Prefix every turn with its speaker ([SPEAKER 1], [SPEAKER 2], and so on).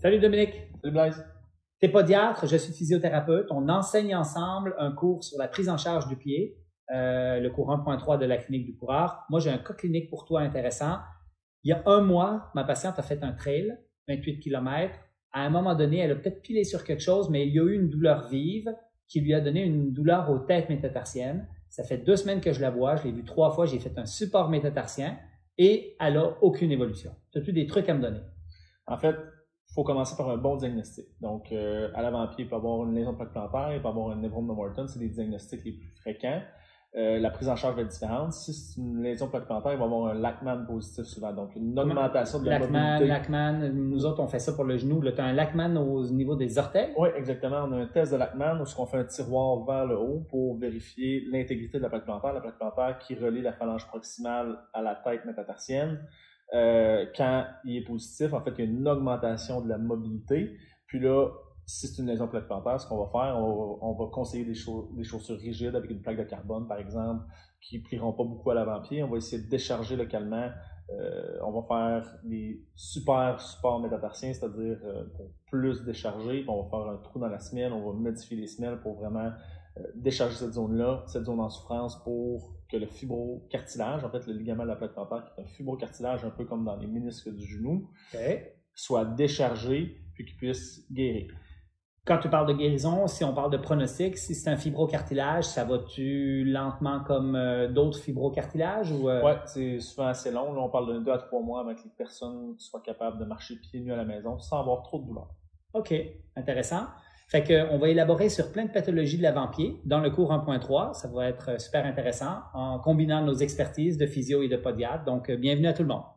[SPEAKER 1] Salut Dominique.
[SPEAKER 2] Salut Blaise.
[SPEAKER 1] Tu es podiatre, je suis physiothérapeute. On enseigne ensemble un cours sur la prise en charge du pied, le cours 1.3 de la clinique du coureur. Moi, j'ai un cas clinique pour toi intéressant. Il y a un mois, ma patiente a fait un trail, 28 km. À un moment donné, elle a peut-être pilé sur quelque chose, mais il y a eu une douleur vive qui lui a donné une douleur aux têtes métatarsiennes. Ça fait 2 semaines que je la vois. Je l'ai vue 3 fois. J'ai fait un support métatarsien et elle n'a aucune évolution. As-tu des trucs à me donner?
[SPEAKER 2] En fait, il faut commencer par un bon diagnostic. Donc, à l'avant-pied, il peut y avoir une lésion de plaque plantaire, il peut y avoir un névrome de Morton, c'est des diagnostics les plus fréquents. La prise en charge va être différente. Si c'est une lésion de plaque plantaire, il va y avoir un Lachman positif souvent, donc une augmentation de la mobilité.
[SPEAKER 1] Lachman, nous autres, on fait ça pour le genou. Tu as un Lachman au niveau des orteils?
[SPEAKER 2] Oui, exactement. On a un test de Lachman où on fait un tiroir vers le haut pour vérifier l'intégrité de la plaque plantaire qui relie la phalange proximale à la tête métatarsienne. Quand il est positif, en fait, il y a une augmentation de la mobilité. Puis là, si c'est une lésion plaque plantaire, ce qu'on va faire, on va conseiller des chaussures rigides avec une plaque de carbone, par exemple, qui ne plieront pas beaucoup à l'avant-pied. On va essayer de décharger localement. On va faire des super supports métatarsiens, c'est-à-dire pour plus décharger. Puis on va faire un trou dans la semelle, on va modifier les semelles pour vraiment décharger cette zone-là, cette zone en souffrance pour que le fibrocartilage, en fait le ligament de la plaque plantaire, qui est un fibrocartilage un peu comme dans les ménisques du genou, soit déchargé puis qu'il puisse guérir.
[SPEAKER 1] Quand tu parles de guérison, si on parle de pronostic, si c'est un fibrocartilage, ça va-tu lentement comme d'autres fibrocartilages?
[SPEAKER 2] Oui, c'est souvent assez long. Là, on parle de 2 à 3 mois avant que les personnes soient capables de marcher pieds nus à la maison sans avoir trop de douleur.
[SPEAKER 1] OK, intéressant. Fait qu'on va élaborer sur plein de pathologies de l'avant-pied dans le cours 1.3. Ça va être super intéressant en combinant nos expertises de physio et de podiatre. Donc, bienvenue à tout le monde.